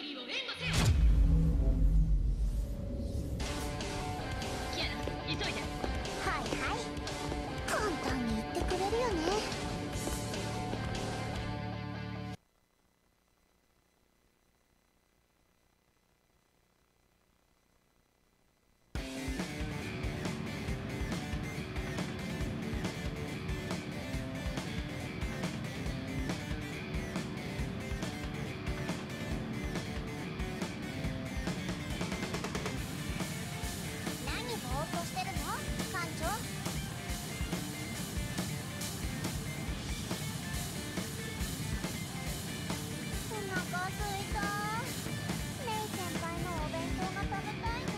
リーを援護せよ。キアラ、急いで。 はいはい、簡単に言ってくれるよね。ぼーっとしてるの艦長。お腹すいた。メイ先輩のお弁当が食べたいの。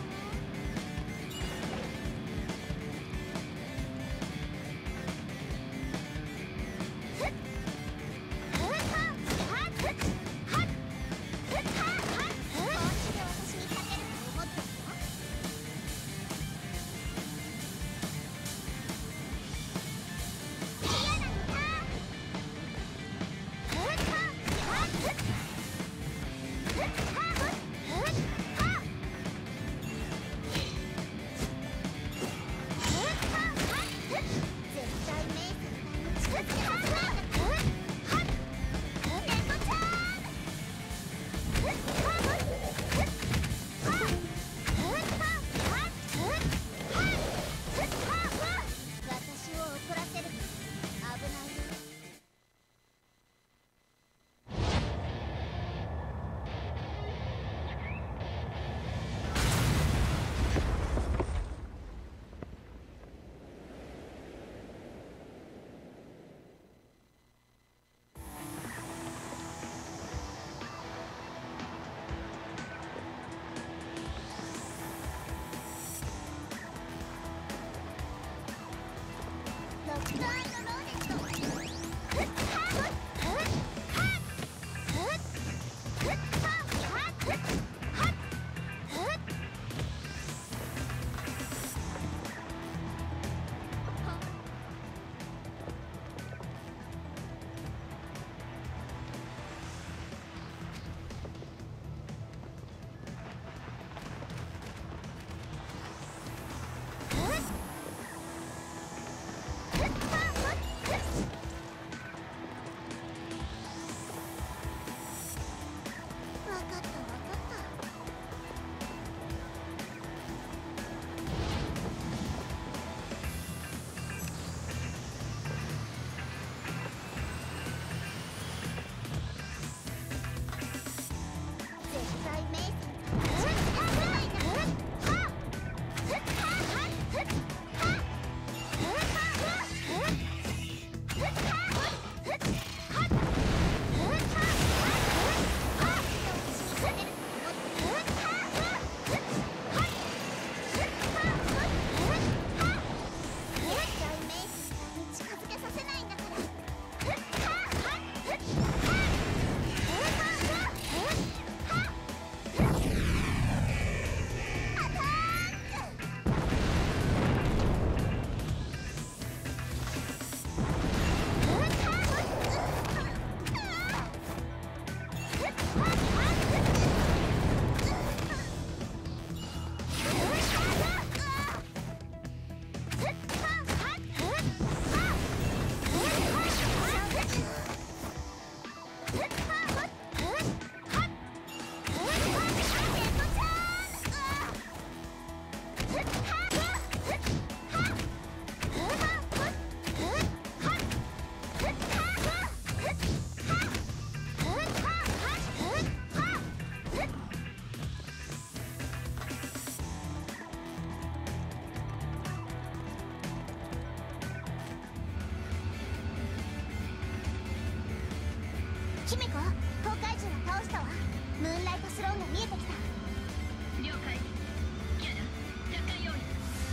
キミコ、崩壊獣は倒したわ。ムーンライトスローンが見えてきた。 了解。キャラ、奪還用意。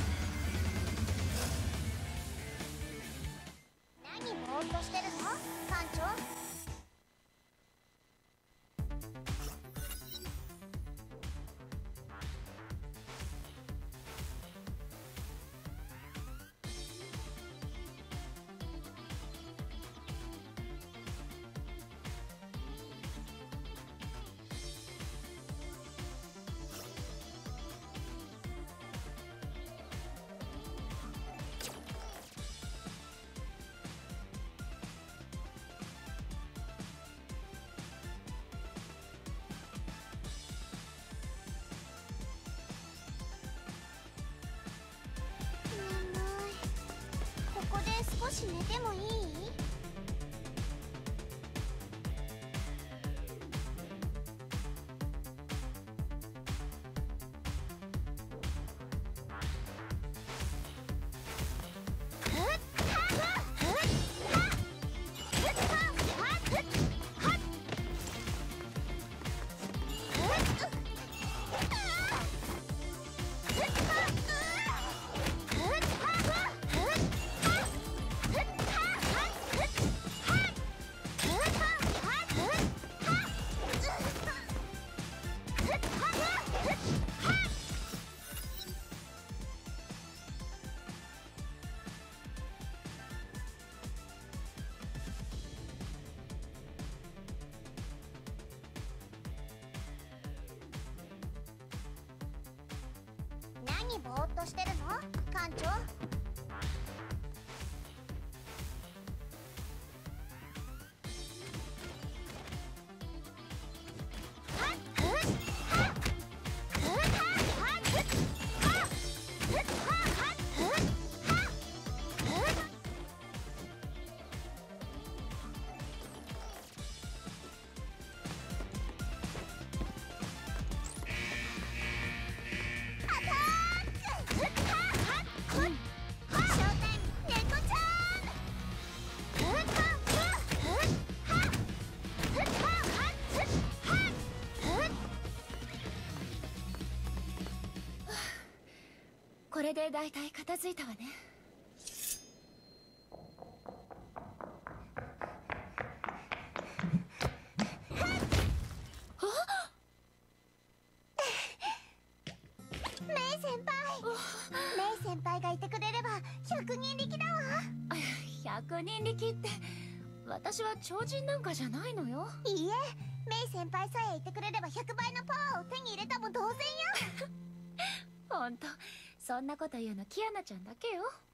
何ぼーっとしてるの艦長。 し寝てもいい？何ぼーっとしてるの館長？ これでだいたい片付いたわね。 メイ先輩がいてくれれば100人力だわ。 100人力って私は超人なんかじゃないのよ。 いいえ、メイ先輩さえいてくれれば100倍のパワーを手に入れたも同然よ。 ほんとそんなこと言うのキアナちゃんだけよ。